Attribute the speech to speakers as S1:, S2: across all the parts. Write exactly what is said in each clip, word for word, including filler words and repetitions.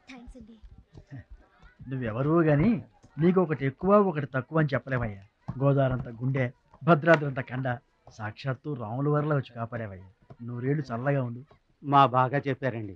S1: నువ్వెవరు గాని నీకు ఒకటి ఎక్కువ ఒకటి తక్కువ అని చెప్పలేవయ్యా. గోదావరంత గుండె, భద్రాద్రంత కండ, సాక్షాత్తు రాముల వరలో వచ్చి కాపాడేవయ్యా. నూరేళ్ళు చల్లగా ఉండు.
S2: మా బాగా చెప్పారండి.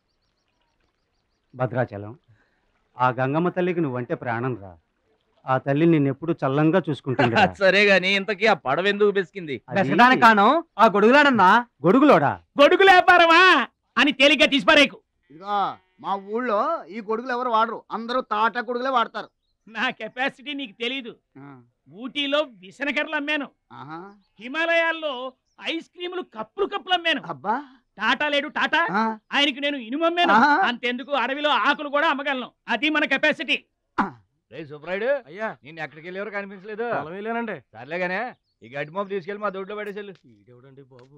S2: భద్రాచలం, ఆ గంగమ్మ తల్లికి నువ్వంటే ప్రాణం రా. ఆ తల్లి నిన్నెప్పుడు చల్లంగా చూసుకుంటుంది.
S3: సరే గాని ఇంతకీ ఆ పడవ ఎందుకు బెసికింది?
S2: కాను ఆ గొడుగులాడన్నా. గొడుగులోడా?
S3: గొడుగు లేపారవా అని తేలిగ్గా తీసిపారేకు.
S4: ఇదిగో మా ఊళ్ళో ఈ గొడుగులు ఎవరు వాడరు, అందరూ తాటా గొడుగులే వాడతారు.
S3: నా కెపాసిటీ నీకు తెలీదు. ఊటీలో విసనకర్రలు అమ్మాను, హిమాలయాల్లో ఐస్ క్రీములు కప్పులు కప్పులు అమ్మాను.
S4: అబ్బా
S3: టాటా లేడు టాటా, ఆయనకి నేను ఇనుము అమ్మాను. అంతెందుకు అడవిలో ఆకులు కూడా అమ్మగలను. అది మన కెపాసిటీ. సుబ్రాయుడు అయ్యా, నేను ఎక్కడికి వెళ్ళేవారు కనిపించలేదు. వెళ్ళానండి. సర్లేగానే ఈ గడ్డి మోపు తీసుకెళ్ళి మా దొడ్లో పడేసేళ్ళు. ఇదేవిడండి బాబు.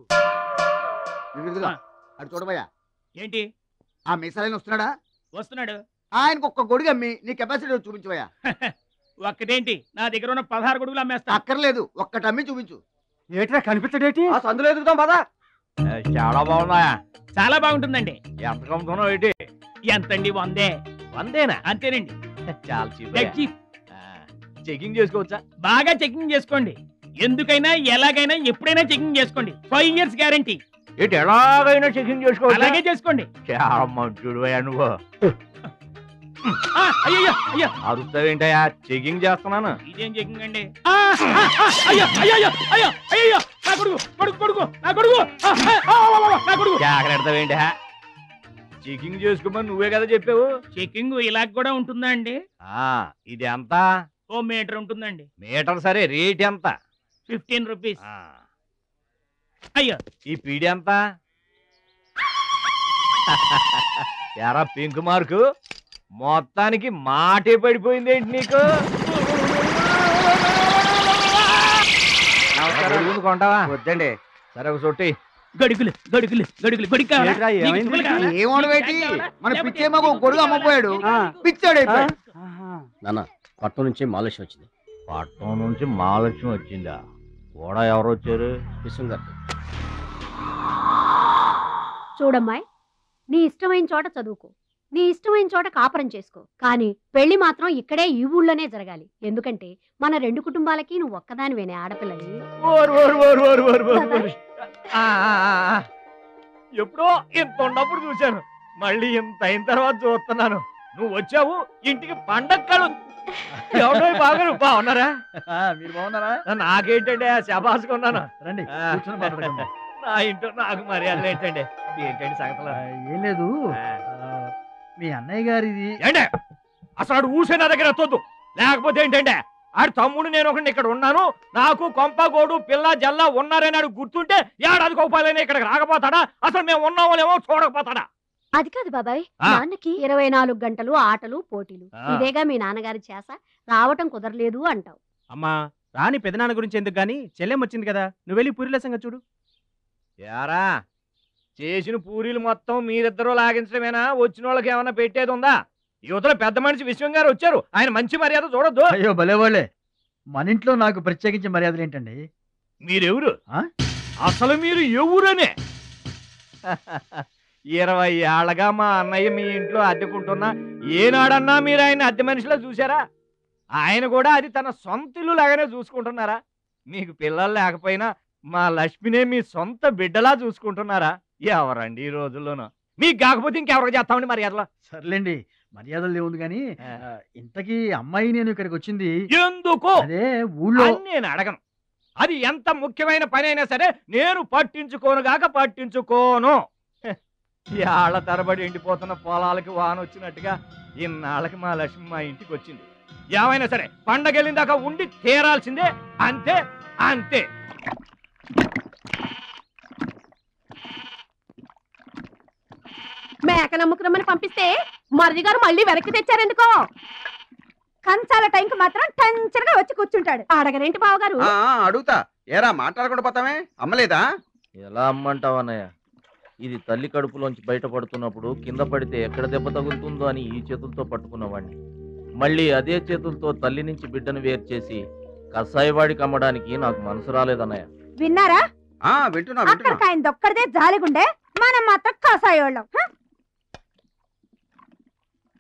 S4: అటు చూడబోయా.
S3: ఏంటి
S4: ఆ మిసాలైన వస్తున్నాడా?
S3: వస్తున్నాడు.
S4: ఆయనకు ఒక్క గొడుగు అమ్మి నీ కెపాసిటీ చూపించబోయా.
S3: ఒక్కటేంటి, నా దగ్గర ఉన్న పదహారు గొడుగులు అమ్మేస్తా.
S4: అక్కర్లేదు, ఒక్కటి అమ్మి చూపించు.
S2: ఏట్రా కనిపించడేటి?
S4: సందులో ఎదుగుతాం పదా.
S3: చాలా బాగున్నాయా? చాలా బాగుంటుందండి. ఎంత కమ్ముతున్నావు ఏంటి? ఎంతండి? వందే. వందేనా? అంతేనండి. చాలా చీప్. చెకింగ్ చేసుకోవచ్చా? బాగా చెకింగ్ చేసుకోండి. ఎందుకైనా ఎలాగైనా ఎప్పుడైనా చెకింగ్ చేసుకోండి. Five years guarantee. ఇటు ఎలాగైనా చెకింగ్ చేసుకోవాలి. అలాగే చేసుకోండి. చాలా మంచుడు నువ్వు. అయ్యో అయ్యో అరుస్తావేంటయ్యా? చెకింగ్ చేస్తున్నాను. ఇదేం చెకింగ్ అండి? అయ్యో అయ్యో అయ్యో అయ్యో నా కొడుకు కొడుకు కొడుకు నా కొడుకు నా కొడుకు. జాగ్రత్తవేంటి? చెకింగ్ చేసుకోమని నువ్వే కదా చెప్పావు. చెకింగ్ ఇలా కూడా ఉంటుందా అండి? ఇది ఎంత? ఓ మీటర్ ఉంటుందండి. మీటర్ సరే, రేట్ ఎంత? Fifteen rupees. అయ్యో ఈ పీడి ఎంత? ఎరా పింక్ మార్కు, మొత్తానికి మాటే పడిపోయింది ఏంటి నీకు? కొంటావా? వద్దండి. సరే ఒక సొట్టి. గడుగులు గడుగులు గడుగులు గొడుగు
S4: మన పిచ్చేమో గొడుగు అమ్మపోయాడు, పిచ్చాడు.
S5: నాన్న పట్నం నుంచి మహాలక్ష్మి వచ్చింది.
S3: పట్నం నుంచి మహాలక్ష్మి వచ్చిందా? కూడా ఎవరు వచ్చారు?
S5: విశ్వం గారు.
S6: చూడమ్మాయి, నీ ఇష్టమైన చోట చదువుకో, నీ ఇష్టమైన చోట కాపురం చేసుకో, కానీ పెళ్లి మాత్రం ఇక్కడే ఈ ఊళ్ళోనే జరగాలి. ఎందుకంటే మన రెండు కుటుంబాలకి నువ్వు ఒక్కదానివేనే ఆడపిల్లని.
S3: ఎప్పుడో ఇంత ఉన్నప్పుడు చూశాను, మళ్ళీ ఇంత అయిన తర్వాత చూస్తున్నాను. నువ్వు వచ్చావు ఇంటికి పండక్కలు. ఎవడో బాగా బాగున్నారా?
S1: మీరు బాగున్నారా?
S3: నాకేంటండి శబాసుకున్నాను.
S1: రండి
S3: నా ఇంట్లో నాకు మర్యాదలు ఏంటండి? ఏంటండి సంగతులు?
S1: ఏం లేదు, మీ అన్నయ్య గారిది.
S3: ఏంటే అసలు ఊసే నా దగ్గర వద్దు. లేకపోతే ఏంటంటే ఆడు తమ్ముడు నేను ఒకటి ఇక్కడ ఉన్నాను, నాకు కొంపగోడు పిల్ల జల్ల ఉన్నారని ఆడు గుర్తుంటే ఏడాది కోపాలని ఇక్కడికి రాకపోతాడా? అసలు మేము ఉన్నామోలేమో చూడకపోతాడా?
S6: అది కాదు బాబాయ్, నాన్నకి ఇరవై నాలుగు గంటలు ఆటలు పోటీలు, ఇదేగా మీ నాన్నగారి చేస. రావటం కుదరలేదు అంటావు.
S2: అమ్మా రాని పెదనాన్న గురించి ఎందుకు గాని, చెల్లెం వచ్చింది కదా, నువ్వు వెళ్ళి పూరిల సంగతి చూడు.
S3: యారా చేసిన పూరీలు మొత్తం మీరిద్దరూ లాగించడమేనా? వచ్చిన వాళ్ళకి ఏమన్నా పెట్టేది ఉందా? యువతల పెద్ద మనిషి విశ్వం గారు వచ్చారు, ఆయన మంచి మర్యాద చూడొద్దు.
S1: అయ్యో భలే వాళ్ళే, మన ఇంట్లో నాకు ప్రత్యేకించి మర్యాదలు ఏంటండి?
S3: మీరెవరు అసలు? మీరు ఎవరనే? ఇరవై ఏళ్ళగా మా అన్నయ్య మీ ఇంట్లో అద్దెకుంటున్నా ఏనాడన్నా మీరు ఆయన అద్దె మనిషిలో చూసారా? ఆయన కూడా అది తన సొంత ఇల్లు లాగానే చూసుకుంటున్నారా? మీకు పిల్లలు లేకపోయినా మా లక్ష్మినే మీ సొంత బిడ్డలా చూసుకుంటున్నారా? ఎవరండి ఈ రోజుల్లోనూ? మీకు కాకపోతే ఇంకెవరికి చేస్తామండి మర్యాదలో?
S1: సర్లేండి, మర్యాదలు ఏముంది కానీ ఇంతకీ అమ్మాయి నేను ఇక్కడికి వచ్చింది
S3: ఎందుకు?
S1: అదే ఊళ్ళో.
S3: నేను అడగను, అది ఎంత ముఖ్యమైన పని అయినా సరే నేను పట్టించుకోను గాక పట్టించుకోను. ఏళ్ల తరబడి ఎండిపోతున్న పొలాలకి వాన వచ్చినట్టుగా ఇన్నాళ్ళకి మా లక్ష్మి మా ఇంటికి వచ్చింది. ఏమైనా సరే పండగెళ్ళిన దాకా ఉండి తీరాల్సిందే, అంతే అంతే.
S6: మేక నమ్ముకురమ్మని పంపిస్తే మరిది గారు మళ్ళీ వెనక్కి తెచ్చారెందుకో? కంచాల టైంకి మాత్రం టంచరగా వచ్చి కూర్చుంటాడు. అడగరేంటి బావగారు?
S4: అడుగుతా. ఏరా మాట్లాడకుండా పోతామే? అమ్మలేదా?
S7: ఎలా అమ్మంటావు అన్నయ్య? ఇది తల్లి కడుపులోంచి బయటపడుతున్నప్పుడు కింద పడితే ఎక్కడ దెబ్బ తగులుతుందో అని ఈ చేతులతో పట్టుకున్నవాడిని, మళ్ళీ అదే చేతులతో తల్లి నుంచి బిడ్డను వేరు చేసి కసాయివాడికి అమ్మడానికి నాకు మనసు రాలేదన్నయ్య.
S6: విన్నారా?
S4: వింటున్నా.
S6: అక్కడికి ఆయన దొక్కడిదే జాలిగుండే, మనం మాత్రం కసాయోళ్ళం.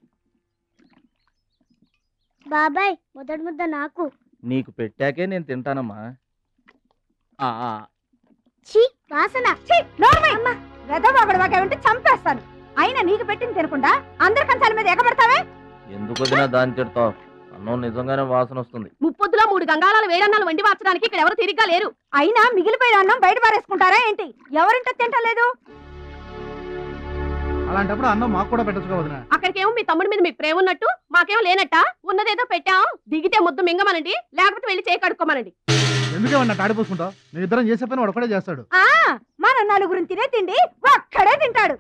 S8: బాబాయ్ మొదటి ముద్ద నాకు.
S7: నీకు పెట్టాకే నేను తింటానమ్మా.
S8: ఛీ వాసన.
S9: వెదవాగడవాగంటే చంపేస్తాను. అయినా నీకు పెట్టింది తినకుండా అందరి కంచాల మీద ఎగబడతావే.
S7: ఎందుకు వదినా దాన్ని తిడతావు? అన్నం నిజంగానే వాసన వస్తుంది.
S6: ముప్పొద్దులో మూడు గంగాళాలు వేడన్నాలు వండి మార్చడానికి ఇక్కడ ఎవరు తిరిగ్గా లేరు.
S9: అయినా మిగిలిపోయిన అన్నం బయట పారేసుకుంటారా ఏంటి? ఎవరింట తింటలేదు?
S1: అలాంటప్పుడు అన్నం మాకు కూడా పెట్టొచ్చుగా వదినా.
S6: అక్కడికేమో మీ తమ్ముడి మీద మీకు ప్రేమ ఉన్నట్టు మాకేమో లేనట్ట. ఉన్నదేదో పెట్టాం, దిగితే ముద్దు మింగమనండి, లేకపోతే వెళ్ళి చేయి కడుక్కోమనండి.
S1: ఎందుకేమన్నా తాడిపోసుకుంటావు? మేము ఇద్దరం చేసే పని వాడు ఒకటే చేస్తాడు.
S9: ఆ మన నలుగురిని తినే తిండి ఒక్కడే తింటాడు.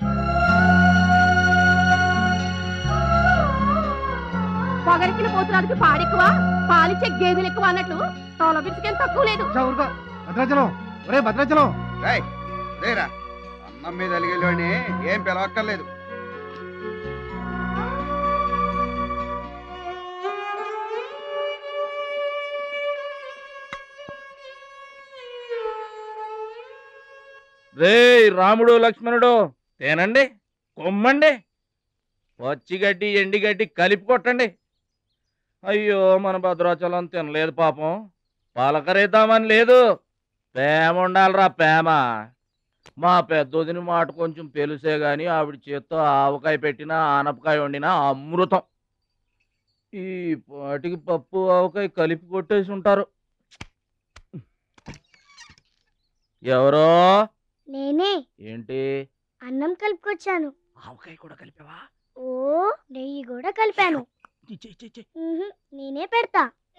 S6: పొగరికిన పోతురానికి పాడెక్కువ, పాలిచ్చే గేదెలు ఎక్కువ అన్నట్లు తోల బిడ్డకేం తక్కువ లేదు.
S1: భద్రాచలం, ఒరే భద్రాచలం.
S4: రేరా అన్నం మీద అలిగేలోని ఏం పిలవక్కర్లేదు.
S7: రే రాముడు లక్ష్మణుడు తేనండి, కొమ్మండి, పచ్చిగడ్డి ఎండిగడ్డి కలిపి కొట్టండి. అయ్యో మన భద్రాచలం తినలేదు పాపం, పలకరేద్దామని లేదు. ప్రేమ ఉండాలిరా ప్రేమ. మా పెద్దోదిని మాట కొంచెం పెలుసే గాని ఆవిడ చేత్తో ఆవకాయ పెట్టినా ఆనపకాయ వండినా అమృతం. ఈ పాటికి పప్పు ఆవకాయ కలిపి కొట్టేసి ఉంటారు. ఎవరో
S8: నేనే.
S7: ఏంటి
S8: అన్నం కలుపుకొచ్చాను.
S7: ఆవకాయ కూడా కలిపావా?
S8: ఓ నెయ్యి కూడా కలిపాను. నేనే పెడతా.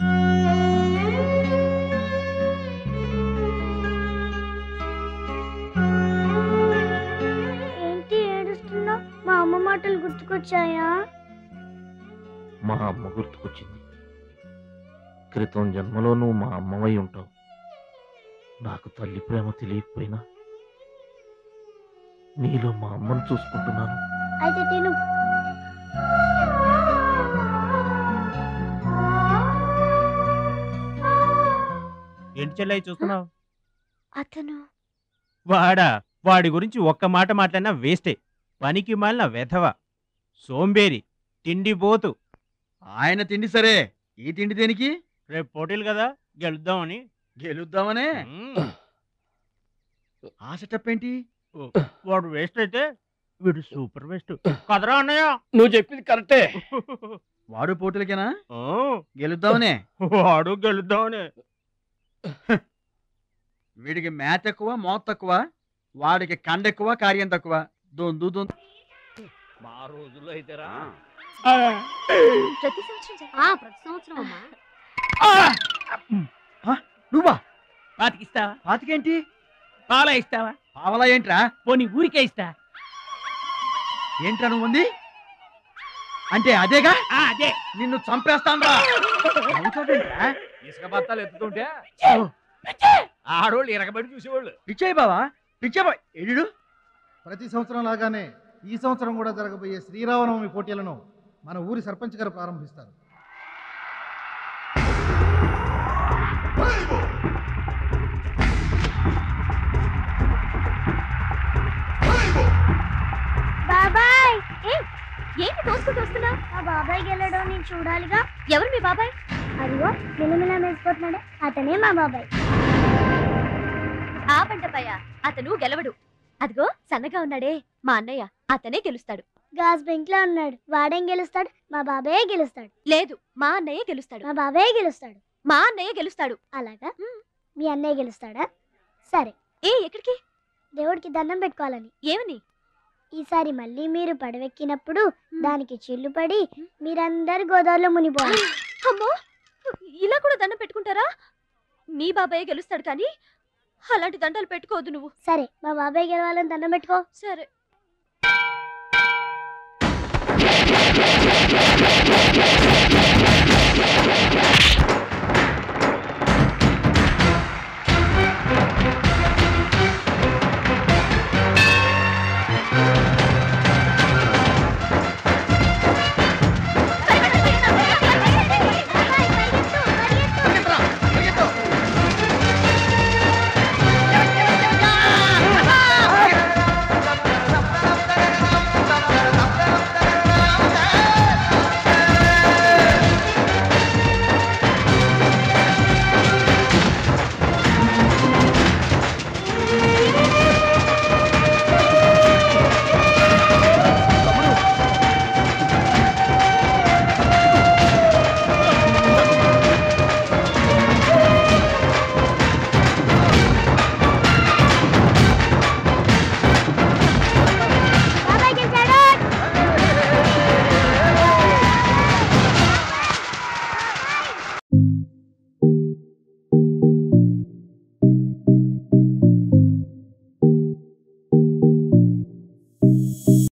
S8: ఏంటి ఏడుస్తున్నావు? మా అమ్మ మాటలు గుర్తుకొచ్చాయా?
S7: మా అమ్మ గుర్తుకొచ్చింది. క్రితం జన్మలో నువ్వు మా అమ్మవై ఉంటావు. నాకు తల్లి ప్రేమ తెలియకపోయినా నీలో మా అమ్మను చూసుకుంటున్నాను.
S8: అయితే తిను.
S3: ఏంటి చెల్లై చూస్తున్నావు?
S8: అతను
S3: వాడా? వాడి గురించి ఒక్క మాట మాట్లాడినా వేస్టే. పనికి మాలిన వెధవ, సోంబేరి, తిండి పోతు.
S1: ఆయన తిండి సరే, ఈ తిండి దేనికి?
S3: రేపు పోటీలు కదా, గెలుద్దామని.
S1: గెలుద్దామనే? ఆ సెటప్ ఏంటి?
S3: వాడు వేస్ట్ అయితే వీడు సూపర్ వేస్ట్ కదరా అన్నయ్య.
S5: నువ్వు చెప్పింది కరెక్టే.
S1: వాడు పోటీలకేనా? గెలుద్దామనే?
S3: వాడు గెలుద్దామనే.
S1: వీడికి మ్యాథ్ ఎక్కువ, మోత్ తక్కువ. వాడికి కండ ఎక్కువ, కార్యం తక్కువ. దొందు దొందు.
S7: మా రోజుల్లో అయితేరా
S6: ప్రతి సంవత్సరం ఆ ప్రతి సంవత్సరం అమ్మా.
S1: నువ్వా?
S3: పాతికిస్తావా?
S1: పాతికేంటి?
S3: పాలా ఇస్తావా?
S1: పావలా ఏంట్రా?
S3: పోనీ ఊరికే ఇస్తా.
S1: ఏంట్రా నువ్వు ఉంది అంటే? అదేగా
S3: అదే.
S1: నిన్ను చంపేస్తాను.
S3: ఇసుక బత్తాలు ఎత్తుతుంటే ఆడోళ్ళు ఇరగబడి చూసేవాళ్ళు.
S1: పిచ్చాయి బావా, పిచ్చాబా ఎడు.
S10: ప్రతి సంవత్సరం లాగానే ఈ సంవత్సరం కూడా జరగబోయే శ్రీరామనవమి పోటీలను మన ఊరి సర్పంచ్ గారు ప్రారంభిస్తారు.
S8: బాబాయ్
S6: ఏంటి తోసుకుంటూ వస్తున్నా?
S8: మా బాబాయ్ గెలడం నేను చూడాలిగా.
S6: ఎవరు మీ బాబాయ్?
S8: అదిగో మిలమిల వేసిపోతున్నాడే అతనే మా బాబాయ్.
S6: ఆ పంటపయ్య అతను గెలవడు. అదిగో సన్నగా ఉన్నాడే మా అన్నయ్య, అతనే గెలుస్తాడు.
S8: గాజ్ బెంక్ లో ఉన్నాడు, వాడేం గెలుస్తాడు? మా బాబాయే గెలుస్తాడు.
S6: లేదు, మా అన్నయ్య గెలుస్తాడు.
S8: మా బాబాయే గెలుస్తాడు.
S6: మా అన్నయ్య గెలుస్తాడు.
S8: అలాగా? మీ అన్నయ్య గెలుస్తాడా? సరే.
S6: ఏ ఎక్కడికి?
S8: దేవుడికి దండం పెట్టుకోవాలని.
S6: ఏమని?
S8: ఈసారి మళ్ళీ మీరు పడవెక్కినప్పుడు దానికి చిల్లు పడి మీరందరు గోదావరిలో మునిపోవాలి.
S6: అమ్మో, ఇలా కూడా దండం పెట్టుకుంటారా? నీ బాబాయ్ గెలుస్తాడు కానీ అలాంటి దండాలు పెట్టుకోవద్దు నువ్వు.
S8: సరే, మా బాబాయ్ గెలవాలని దండం పెట్టుకో.
S6: సరే.
S8: ఆ